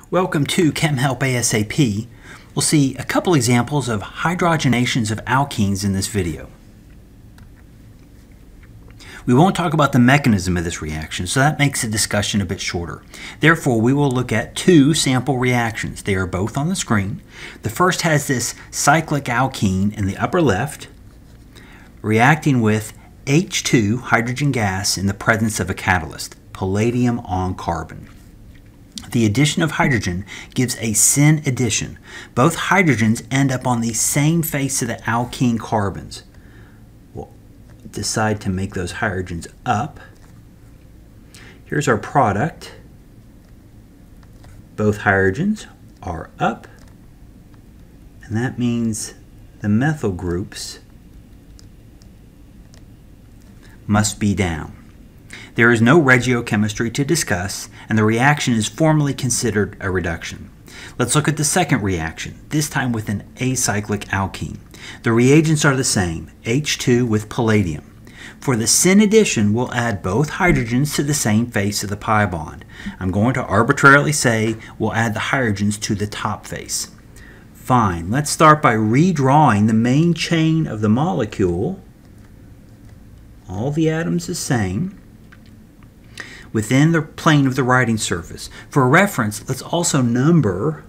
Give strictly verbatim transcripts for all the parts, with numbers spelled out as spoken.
Welcome to Chem Help ASAP. We'll see a couple examples of hydrogenations of alkenes in this video. We won't talk about the mechanism of this reaction, so that makes the discussion a bit shorter. Therefore, we will look at two sample reactions. They are both on the screen. The first has this cyclic alkene in the upper left, reacting with H two hydrogen gas in the presence of a catalyst, palladium-on-carbon. The addition of hydrogen gives a syn addition. Both hydrogens end up on the same face of the alkene carbons. We'll decide to make those hydrogens up. Here's our product. Both hydrogens are up, and that means the methyl groups must be down. There is no regiochemistry to discuss, and the reaction is formally considered a reduction. Let's look at the second reaction, this time with an acyclic alkene. The reagents are the same, H two with palladium. For the syn addition, we'll add both hydrogens to the same face of the pi bond. I'm going to arbitrarily say we'll add the hydrogens to the top face. Fine, let's start by redrawing the main chain of the molecule. All the atoms the same, within the plane of the writing surface. For reference, let's also number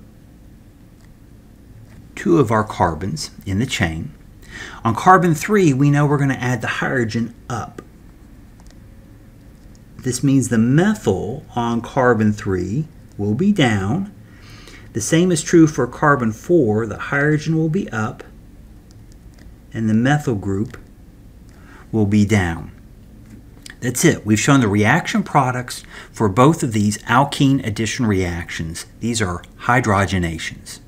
two of our carbons in the chain. On carbon three, we know we're going to add the hydrogen up. This means the methyl on carbon three will be down. The same is true for carbon four. The hydrogen will be up, and the methyl group will be down. That's it. We've shown the reaction products for both of these alkene addition reactions. These are hydrogenations.